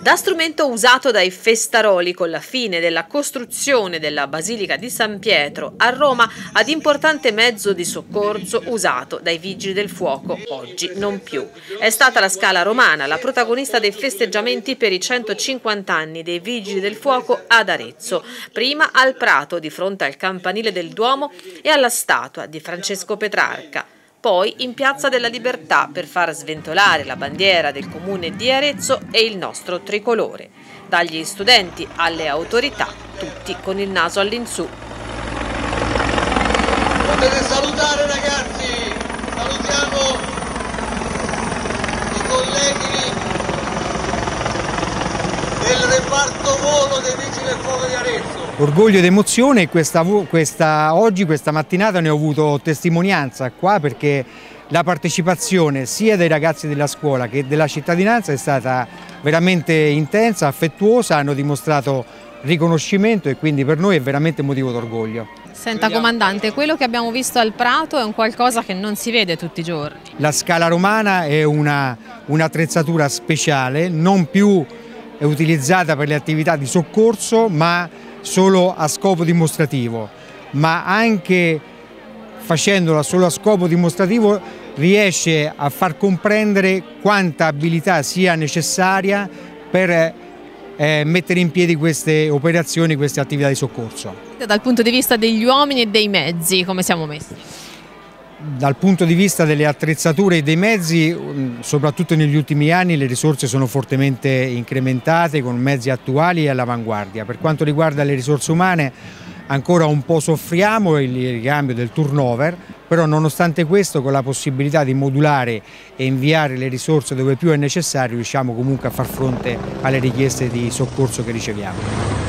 Da strumento usato dai Festaroli con la fine della costruzione della Basilica di San Pietro a Roma ad importante mezzo di soccorso usato dai Vigili del Fuoco, oggi non più. È stata la Scala Romana la protagonista dei festeggiamenti per i 150 anni dei Vigili del Fuoco ad Arezzo, prima al Prato di fronte al campanile del Duomo e alla statua di Francesco Petrarca. Poi in Piazza della Libertà per far sventolare la bandiera del comune di Arezzo e il nostro tricolore. Dagli studenti alle autorità, tutti con il naso all'insù. Potete salutare ragazzi, salutiamo i colleghi del reparto volo dei Vigili del Fuoco di Arezzo. Orgoglio ed emozione, oggi, questa mattinata ne ho avuto testimonianza qua perché la partecipazione sia dei ragazzi della scuola che della cittadinanza è stata veramente intensa, affettuosa, hanno dimostrato riconoscimento e quindi per noi è veramente motivo d'orgoglio. Senta comandante, quello che abbiamo visto al Prato è un qualcosa che non si vede tutti i giorni. La Scala Romana è un'attrezzatura speciale, non più utilizzata per le attività di soccorso ma solo a scopo dimostrativo, ma anche facendola solo a scopo dimostrativo riesce a far comprendere quanta abilità sia necessaria per mettere in piedi queste operazioni, queste attività di soccorso. Dal punto di vista degli uomini e dei mezzi, come siamo messi? Dal punto di vista delle attrezzature e dei mezzi, soprattutto negli ultimi anni, le risorse sono fortemente incrementate con mezzi attuali e all'avanguardia. Per quanto riguarda le risorse umane, ancora un po' soffriamo il ricambio del turnover, però nonostante questo, con la possibilità di modulare e inviare le risorse dove più è necessario, riusciamo comunque a far fronte alle richieste di soccorso che riceviamo.